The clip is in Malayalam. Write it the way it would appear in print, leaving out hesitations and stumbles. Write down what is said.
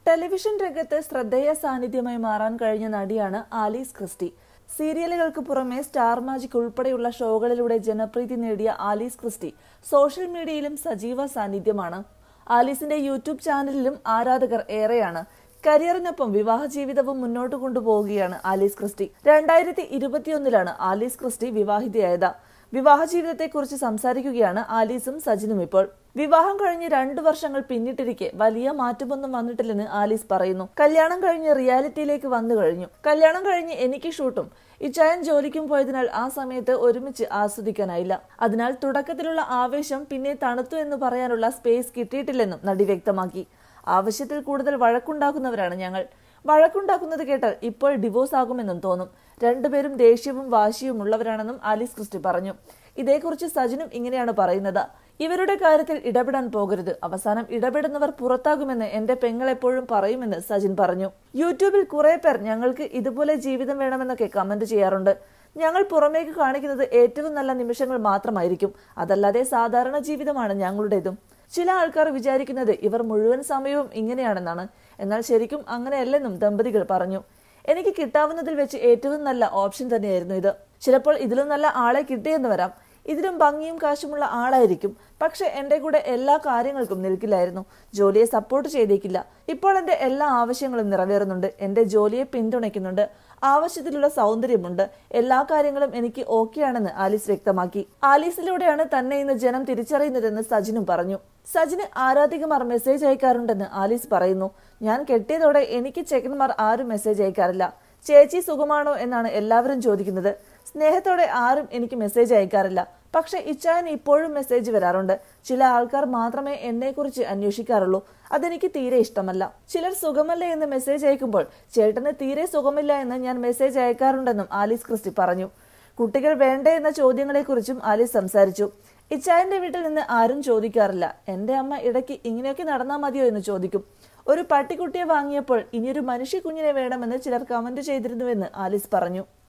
ടെലിവിഷൻ രംഗത്ത് ശ്രദ്ധേയ സാന്നിധ്യമായി മാറാൻ കഴിഞ്ഞ നടിയാണ് ആലീസ് ക്രിസ്റ്റി. സീരിയലുകൾക്ക് പുറമെ സ്റ്റാർ മാജിക് ഉൾപ്പെടെയുള്ള ഷോകളിലൂടെ ജനപ്രീതി നേടിയ ആലീസ് ക്രിസ്റ്റി സോഷ്യൽ മീഡിയയിലും സജീവ സാന്നിധ്യമാണ്. ആലീസിന്റെ യൂട്യൂബ് ചാനലിലും ആരാധകർ ഏറെയാണ്. കരിയറിനൊപ്പം വിവാഹ ജീവിതവും മുന്നോട്ട് കൊണ്ടുപോവുകയാണ് ആലീസ് ക്രിസ്റ്റി. 2021 ആലീസ് ക്രിസ്റ്റി വിവാഹിതയായത്. വിവാഹ ജീവിതത്തെക്കുറിച്ച് സംസാരിക്കുകയാണ് ആലീസും സജിനും ഇപ്പോൾ. വിവാഹം കഴിഞ്ഞ് 2 വർഷങ്ങൾ പിന്നിട്ടിരിക്കെ വലിയ മാറ്റമൊന്നും വന്നിട്ടില്ലെന്ന് ആലീസ് പറയുന്നു. കല്യാണം കഴിഞ്ഞ് റിയാലിറ്റിയിലേക്ക് വന്നു കഴിഞ്ഞു. കല്യാണം കഴിഞ്ഞ് എനിക്ക് ഷൂട്ടും ഇച്ചായൻ ജോലിക്കും പോയതിനാൽ ആ സമയത്ത് ഒരുമിച്ച് ആസ്വദിക്കാനായില്ല. അതിനാൽ തുടക്കത്തിലുള്ള ആവേശം പിന്നെ തണുത്തു എന്ന് പറയാനുള്ള സ്പേസ് കിട്ടിയിട്ടില്ലെന്നും നടി വ്യക്തമാക്കി. ആവശ്യത്തിൽ കൂടുതൽ വഴക്കുണ്ടാക്കുന്നവരാണ് ഞങ്ങൾ. വഴക്കുണ്ടാക്കുന്നത് കേട്ടാൽ ഇപ്പോൾ ഡിവോഴ്സ് ആകുമെന്നും തോന്നും. രണ്ടുപേരും ദേഷ്യവും വാശിയും ഉള്ളവരാണെന്നും ആലീസ് ക്രിസ്റ്റി പറഞ്ഞു. ഇതേക്കുറിച്ച് സജിനും ഇങ്ങനെയാണ് പറയുന്നത്. ഇവരുടെ കാര്യത്തിൽ ഇടപെടാൻ പോകരുത്. അവസാനം ഇടപെടുന്നവർ പുറത്താകുമെന്ന് എന്റെ പെങ്ങൾ എപ്പോഴും പറയുമെന്ന് സജിൻ പറഞ്ഞു. യൂട്യൂബിൽ കുറെ പേർ ഞങ്ങൾക്ക് ഇതുപോലെ ജീവിതം വേണമെന്നൊക്കെ കമന്റ് ചെയ്യാറുണ്ട്. ഞങ്ങൾ പുറമേക്ക് കാണിക്കുന്നത് ഏറ്റവും നല്ല നിമിഷങ്ങൾ മാത്രമായിരിക്കും. അതല്ലാതെ സാധാരണ ജീവിതമാണ് ഞങ്ങളുടേതും. ചില ആൾക്കാർ വിചാരിക്കുന്നത് ഇവർ മുഴുവൻ സമയവും ഇങ്ങനെയാണെന്നാണ്. എന്നാൽ ശരിക്കും അങ്ങനെയല്ലെന്നും ദമ്പതികൾ പറഞ്ഞു. എനിക്ക് കിട്ടാവുന്നതിൽ വെച്ച് ഏറ്റവും നല്ല ഓപ്ഷൻ തന്നെയായിരുന്നു ഇത്. ചിലപ്പോൾ ഇതിലും നല്ല ആളെ കിട്ടിയെന്ന് വരാം. ഇതിലും ഭംഗിയും കാശുമുള്ള ആളായിരിക്കും. പക്ഷെ എന്റെ കൂടെ എല്ലാ കാര്യങ്ങൾക്കും നിൽക്കില്ലായിരുന്നു. ജോലിയെ സപ്പോർട്ട് ചെയ്തേക്കില്ല. ഇപ്പോൾ എന്റെ എല്ലാ ആവശ്യങ്ങളും നിറവേറുന്നുണ്ട്. എന്റെ ജോലിയെ പിന്തുണയ്ക്കുന്നുണ്ട്. ആവശ്യത്തിലുള്ള സൗന്ദര്യമുണ്ട്. എല്ലാ കാര്യങ്ങളും എനിക്ക് ഓക്കെയാണെന്ന് ആലീസ് വ്യക്തമാക്കി. ആലീസിലൂടെയാണ് തന്നെ ഇന്ന് ജനം തിരിച്ചറിയുന്നതെന്ന് സജിനും പറഞ്ഞു. സജിന് ആരാധികമാർ മെസ്സേജ് അയക്കാറുണ്ടെന്ന് ആലീസ് പറയുന്നു. ഞാൻ കെട്ടിയതോടെ എനിക്ക് ചെക്കന്മാർ ആരും മെസ്സേജ് അയക്കാറില്ല. ചേച്ചി സുഖമാണോ എന്നാണ് എല്ലാവരും ചോദിക്കുന്നത്. സ്നേഹത്തോടെ ആരും എനിക്ക് മെസ്സേജ് അയക്കാറില്ല. പക്ഷെ ഇച്ചായന് ഇപ്പോഴും മെസ്സേജ് വരാറുണ്ട്. ചില ആൾക്കാർ മാത്രമേ എന്നെക്കുറിച്ച് അന്വേഷിക്കാറുള്ളൂ. അതെനിക്ക് തീരെ ഇഷ്ടമല്ല. ചിലർ സുഖമല്ലേ എന്ന് മെസ്സേജ് അയക്കുമ്പോൾ ചേട്ടന് തീരെ സുഖമില്ല എന്ന് ഞാൻ മെസ്സേജ് അയക്കാറുണ്ടെന്നും ആലീസ് ക്രിസ്റ്റി പറഞ്ഞു. കുട്ടികൾ വേണ്ടേ എന്ന ചോദ്യങ്ങളെക്കുറിച്ചും ആലീസ് സംസാരിച്ചു. ഇച്ചായന്റെ വീട്ടിൽ നിന്ന് ആരും ചോദിക്കാറില്ല. എന്റെ അമ്മ ഇടയ്ക്ക് ഇങ്ങനെയൊക്കെ നടന്നാൽ മതിയോ എന്ന് ചോദിക്കും. ഒരു പട്ടിക്കുട്ടിയെ വാങ്ങിയപ്പോൾ ഇനിയൊരു മനുഷ്യ കുഞ്ഞിനെ വേണമെന്ന് ചിലർ കമന്റ് ചെയ്തിരുന്നുവെന്ന് ആലീസ് പറഞ്ഞു.